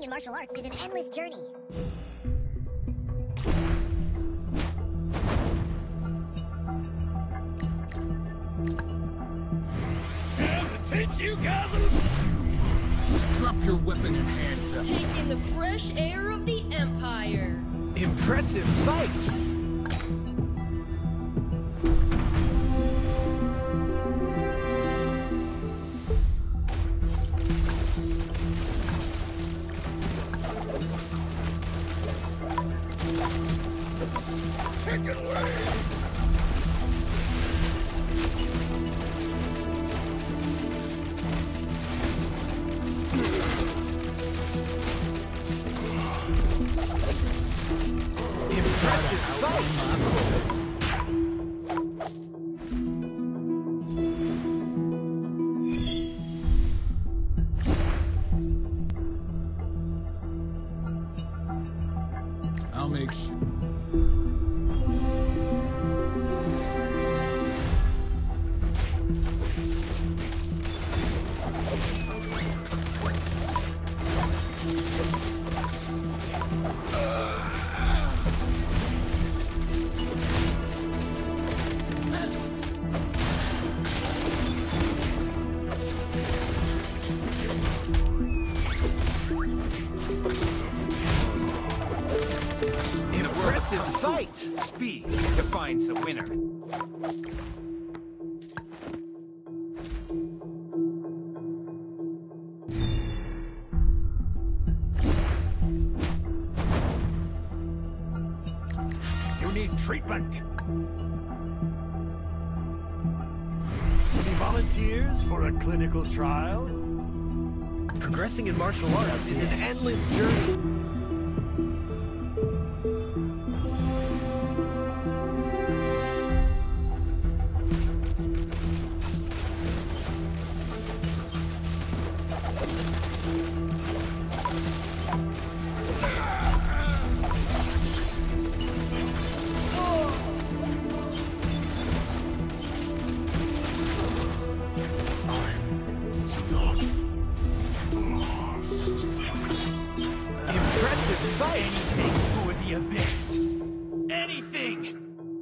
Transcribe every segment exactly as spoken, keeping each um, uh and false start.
Progressing in martial arts is an endless journey. Time to teach you guys a... Drop your weapon and hands up. Take in the fresh air of the Empire. Impressive fight! Chicken wing! Impressive fight! I'll make sure. Impressive fight! Speed defines the winner. You need treatment. Any volunteers for a clinical trial? Progressing in martial arts is an endless journey. Impressive fight! Anything for the abyss. Anything.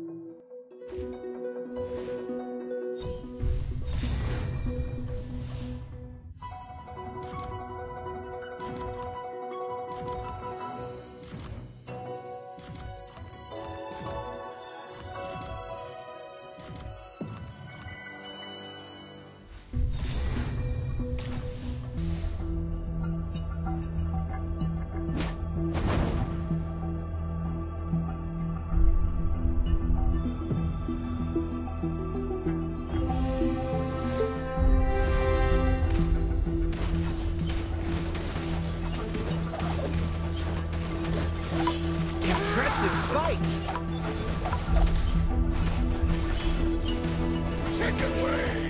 Impressive fight! Chicken wing.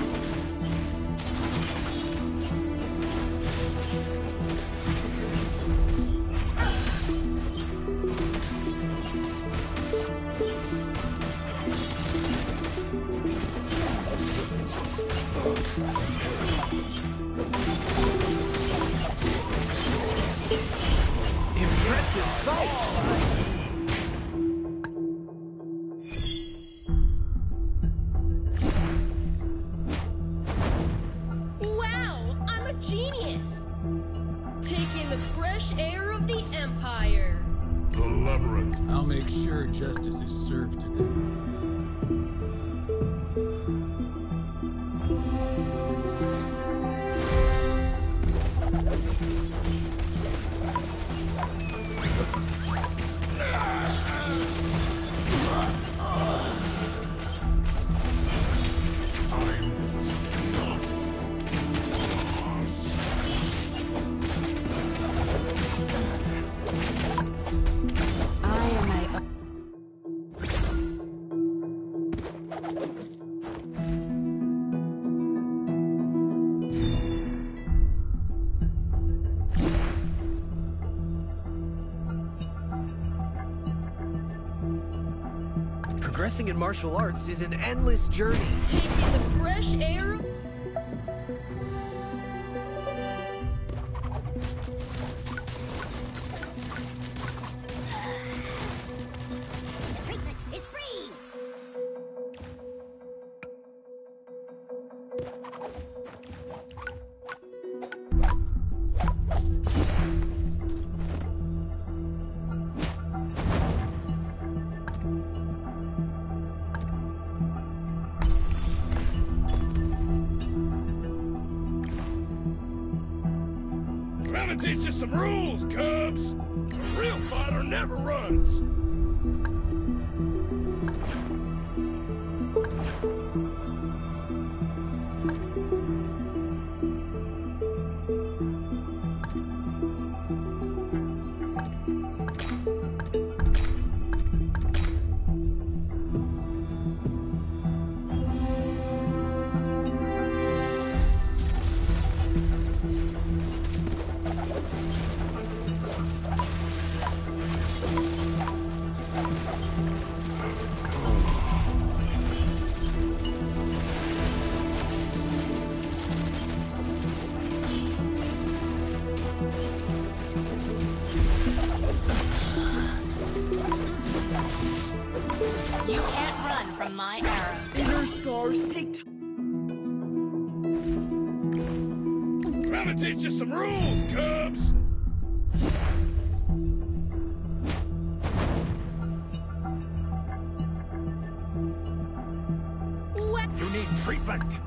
Impressive fight! Wow, I'm a genius. Take in the fresh air of the Empire. The labyrinth. I'll make sure justice is served today. I am my Progressing in martial arts is an endless journey. Take in the fresh air of Gonna teach you some rules, Cubs! A real fighter never runs! You can't run from my arrow. Inner scars take time. Gonna teach you some rules, Cubs! What? You need treatment!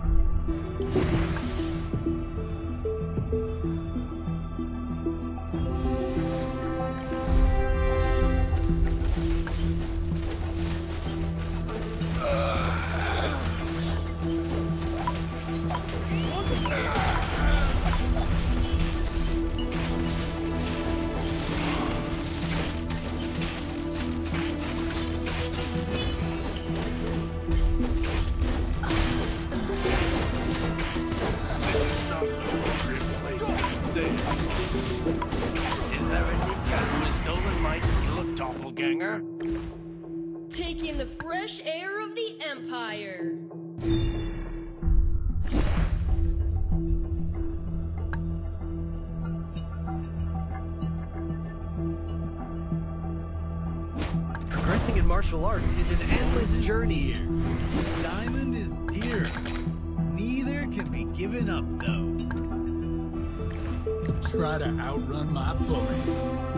Is there a ninja who has stolen my skill of doppelganger? Taking the fresh air of the Empire. Progressing in martial arts is an endless journey. Diamond is dear. Neither can be given up, though. Try to outrun my bullets.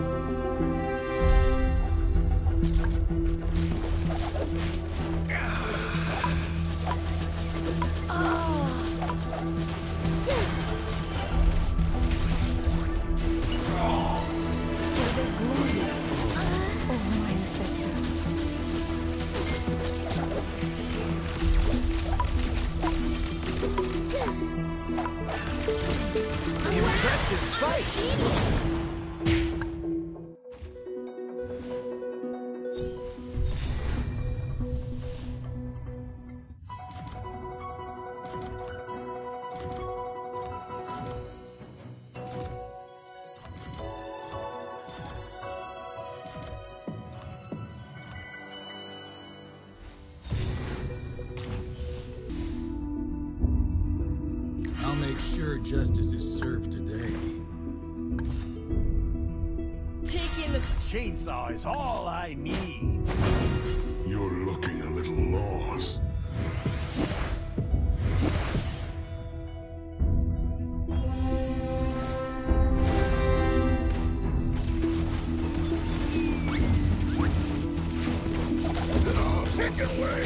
Impressive fight! I'll make sure justice is served today. Taking the Chainsaw is all I need. You're looking a little lost. Take it away!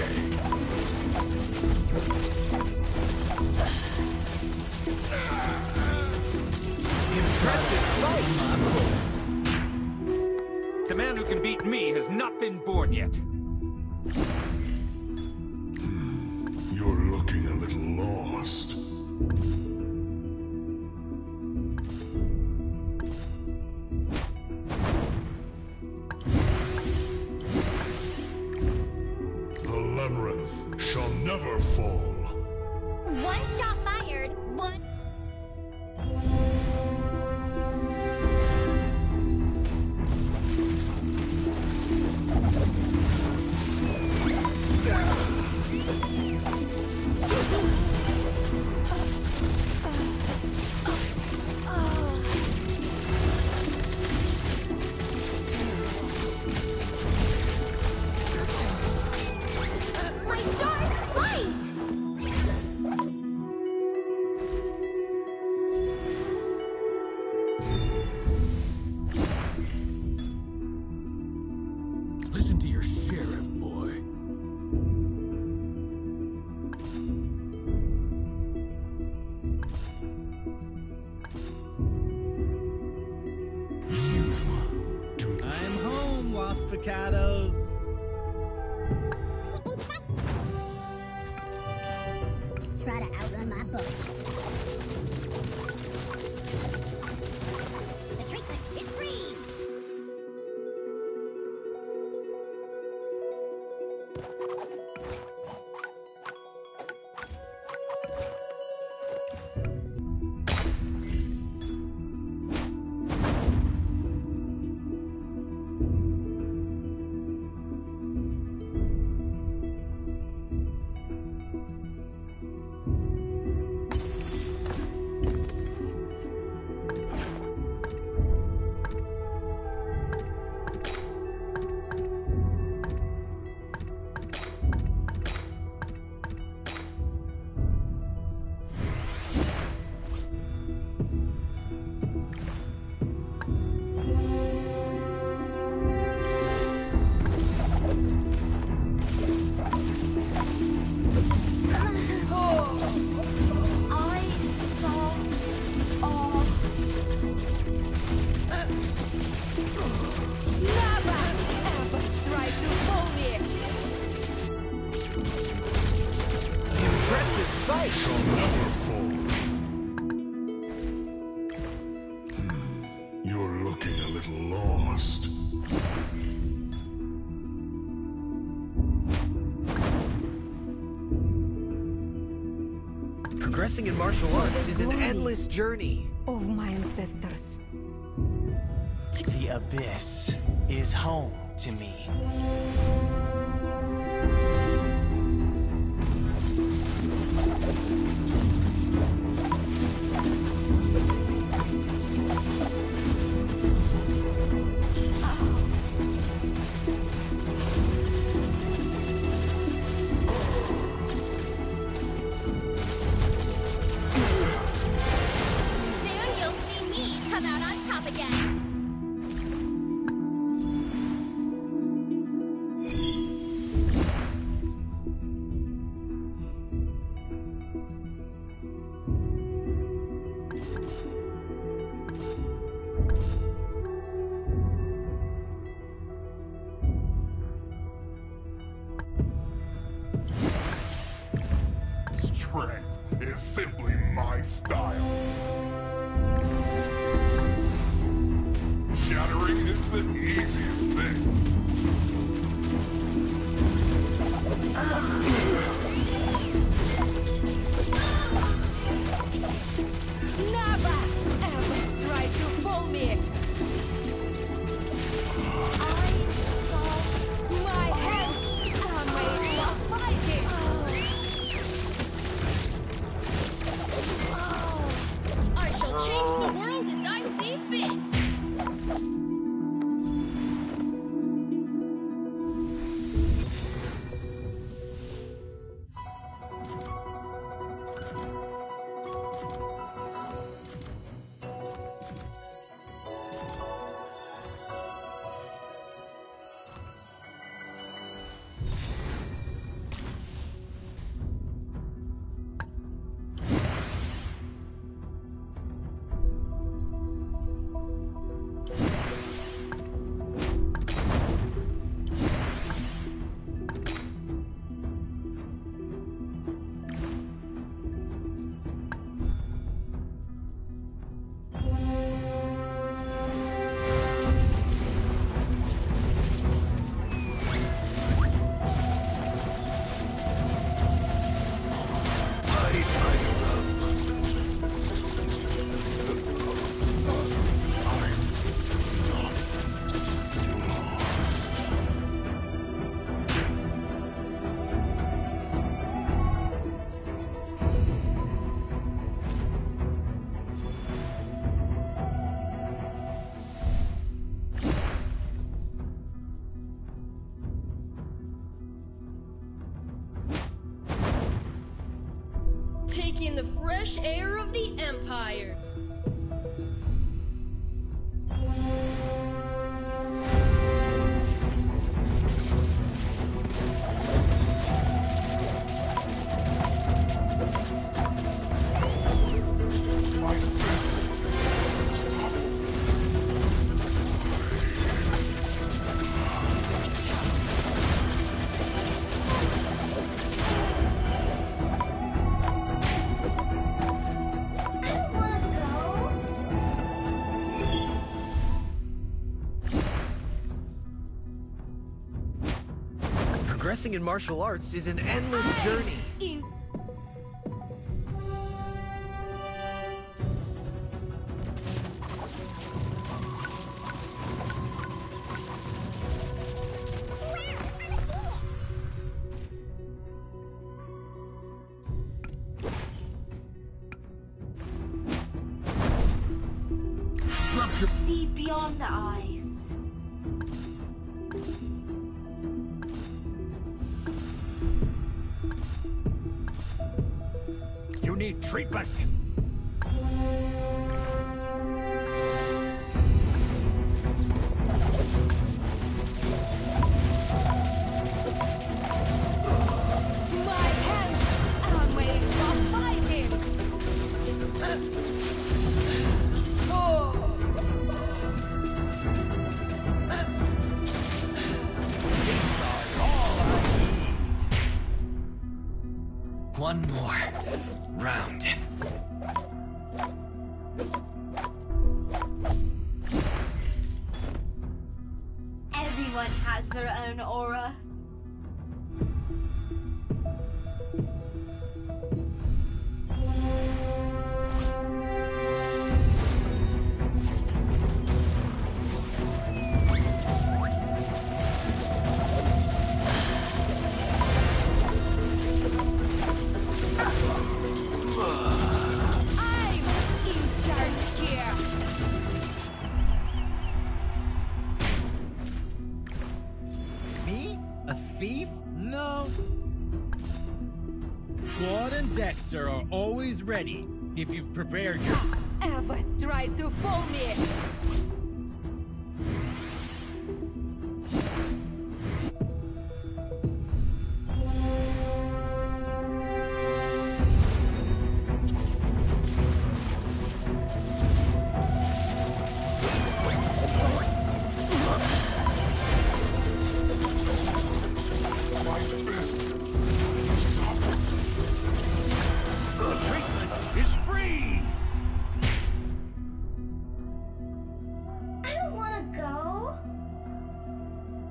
Impressive fight! The man who can beat me has not been born yet. You're looking a little lost. The labyrinth shall never fall. One shot fired, one. My dark fight! staccatos. Try to outrun my boat. The treatment is free! Shall never fall. You're looking a little lost. Progressing in martial arts is an endless journey. Of my ancestors. The Abyss is home to me. Strength is simply my style. Shattering is the easiest thing. Never ever try to fool me. I saw my hands are made for fighting. I shall change the world as I see fit. Taking the fresh air of the Empire. My fists. Stop. Progressing in martial arts is an endless journey. In See beyond the eyes. You need treatment. my hands are made for fighting. One more round. Everyone has their own aura. I'm in charge here. Me? A thief? No. Claude and Dexter are always ready if you've prepared your... Ever tried to fool me? My fists. Stop. The treatment is free. I don't want to go.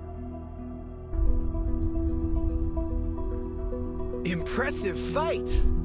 Impressive fight!